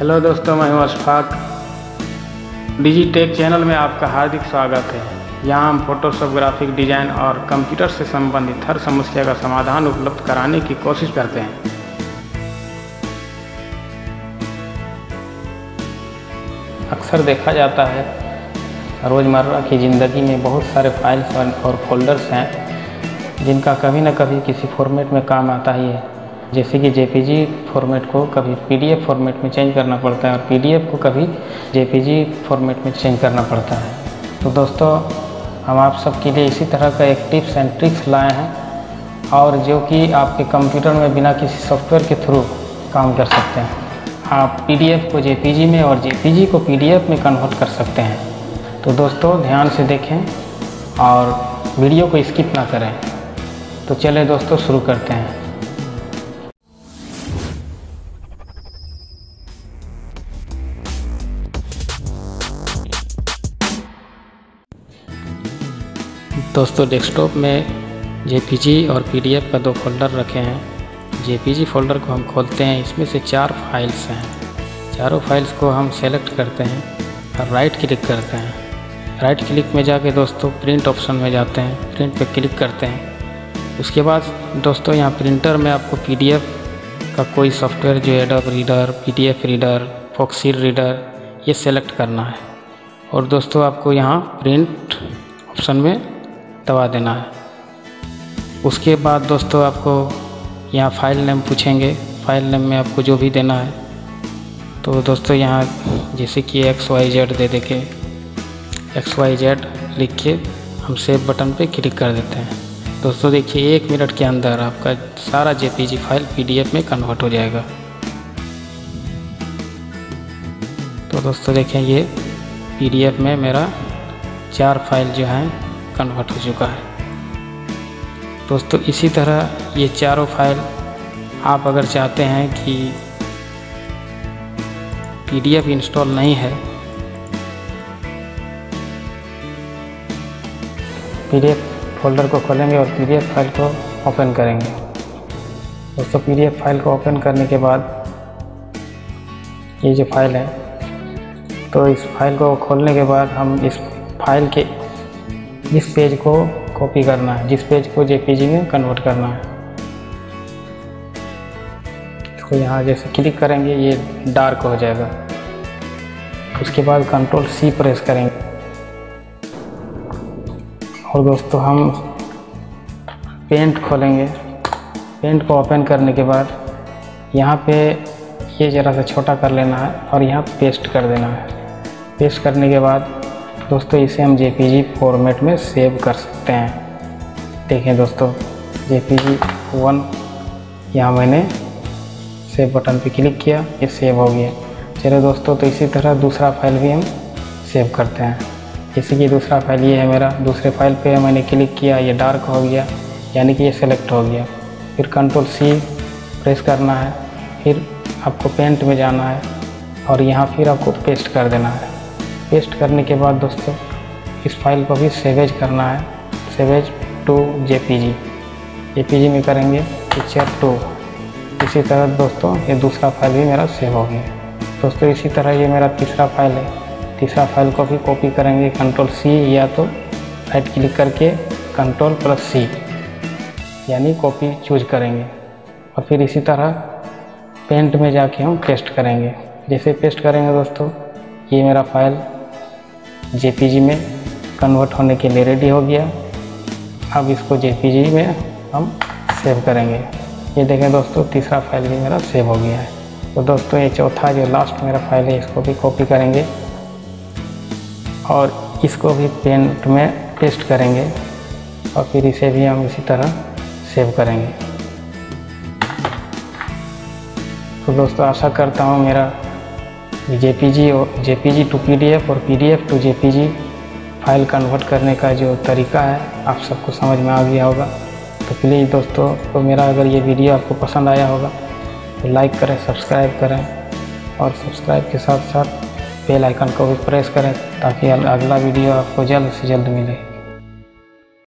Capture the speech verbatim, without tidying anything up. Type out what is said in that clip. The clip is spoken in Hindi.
हेलो दोस्तों, मैं हूं अशफाक। डिजिटेक चैनल में आपका हार्दिक स्वागत है। यहाँ हम फोटोशॉप, ग्राफिक डिज़ाइन और कंप्यूटर से संबंधित हर समस्या का समाधान उपलब्ध कराने की कोशिश करते हैं। अक्सर देखा जाता है रोज़मर्रा की ज़िंदगी में बहुत सारे फाइल्स और फोल्डर्स हैं जिनका कभी न कभी किसी फॉर्मेट में काम आता ही है। जैसे कि जेपीजी फॉर्मेट को कभी पीडीएफ फॉर्मेट में चेंज करना पड़ता है और पीडीएफ को कभी जेपीजी फॉर्मेट में चेंज करना पड़ता है। तो दोस्तों, हम आप सबके लिए इसी तरह का एक टिप्स एंड ट्रिक्स लाए हैं और जो कि आपके कंप्यूटर में बिना किसी सॉफ्टवेयर के थ्रू काम कर सकते हैं। आप पीडीएफ को जेपीजी में और जेपीजी को पीडीएफ में कन्वर्ट कर सकते हैं। तो दोस्तों, ध्यान से देखें और वीडियो को स्किप ना करें। तो चलिए दोस्तों, शुरू करते हैं। दोस्तों, डेस्कटॉप में जेपीजी और पीडीएफ का दो फोल्डर रखे हैं। जेपीजी फोल्डर को हम खोलते हैं। इसमें से चार फाइल्स हैं। चारों फाइल्स को हम सेलेक्ट करते हैं और राइट क्लिक करते हैं। राइट क्लिक में जाके दोस्तों प्रिंट ऑप्शन में जाते हैं, प्रिंट पे क्लिक करते हैं। उसके बाद दोस्तों, यहाँ प्रिंटर में आपको पीडीएफ का कोई सॉफ्टवेयर जो Adobe Reader, PDF reader, Foxit reader, ये सेलेक्ट करना है। और दोस्तों, आपको यहाँ प्रिंट ऑप्शन में दबा देना है। उसके बाद दोस्तों, आपको यहाँ फाइल नेम पूछेंगे। फाइल नेम में आपको जो भी देना है, तो दोस्तों यहाँ जैसे कि एक्स वाई जेड दे देके एक्स वाई जेड लिख के हम सेव बटन पे क्लिक कर देते हैं। दोस्तों देखिए, एक मिनट के अंदर आपका सारा जेपीजी फाइल पीडीएफ में कन्वर्ट हो जाएगा। तो दोस्तों देखें, ये पीडीएफ में मेरा चार फाइल जो हैं कन्वर्ट हो चुका है। दोस्तों इसी तरह ये चारों फाइल आप अगर चाहते हैं कि पीडीएफ इंस्टॉल नहीं है, पीडीएफ फोल्डर को खोलेंगे और पीडीएफ फाइल को ओपन करेंगे। दोस्तों पीडीएफ फाइल को ओपन करने के बाद ये जो फाइल है, तो इस फाइल को खोलने के बाद हम इस फाइल के इस पेज को कॉपी करना है, जिस पेज को जेपीजी में कन्वर्ट करना है। इसको यहाँ जैसे क्लिक करेंगे, ये डार्क हो जाएगा। उसके बाद कंट्रोल सी प्रेस करेंगे और दोस्तों हम पेंट खोलेंगे। पेंट को ओपन करने के बाद यहाँ पे ये ज़रा सा छोटा कर लेना है और यहाँ पेस्ट कर देना है। पेस्ट करने के बाद दोस्तों इसे हम जेपीजी फॉर्मेट में सेव कर सकते हैं। देखें दोस्तों, जेपीजी वन यहाँ मैंने सेव बटन पे क्लिक किया, ये सेव हो गया। चलो दोस्तों, तो इसी तरह दूसरा फाइल भी हम सेव करते हैं। जैसे कि दूसरा फाइल ये है मेरा, दूसरे फाइल पे मैंने क्लिक किया, ये डार्क हो गया, यानी कि ये सेलेक्ट हो गया। फिर कंट्रोल सी प्रेस करना है, फिर आपको पेंट में जाना है और यहाँ फिर आपको पेस्ट कर देना है। पेस्ट करने के बाद दोस्तों इस फाइल को भी सेवेज करना है, सेवेज टू जेपीजी जेपीजी में करेंगे पिक्चर टू। इसी तरह दोस्तों ये दूसरा फाइल भी मेरा सेव हो गया। दोस्तों इसी तरह ये मेरा तीसरा फाइल है। तीसरा फाइल को भी कॉपी करेंगे, कंट्रोल सी या तो राइट क्लिक करके कंट्रोल प्लस सी, यानी कॉपी चूज करेंगे। और फिर इसी तरह पेंट में जाके हम पेस्ट करेंगे। जैसे पेस्ट करेंगे दोस्तों, ये मेरा फाइल जेपीजी में कन्वर्ट होने के लिए रेडी हो गया। अब इसको जेपीजी में हम सेव करेंगे। ये देखें दोस्तों, तीसरा फाइल भी मेरा सेव हो गया है। तो दोस्तों ये चौथा जो लास्ट मेरा फाइल है, इसको भी कॉपी करेंगे और इसको भी पेंट में पेस्ट करेंगे और फिर इसे भी हम इसी तरह सेव करेंगे। तो दोस्तों आशा करता हूँ मेरा जेपीजी और जेपीजी टू पीडीएफ और PDF to JPG file convert करने का जो तरीका है आप सबको समझ में आ गया होगा। तो प्लीज़ दोस्तों, तो मेरा अगर ये वीडियो आपको पसंद आया होगा तो लाइक करें, सब्सक्राइब करें और सब्सक्राइब के साथ साथ बेल आइकन को भी प्रेस करें ताकि अगला वीडियो आपको जल्द से जल्द मिले।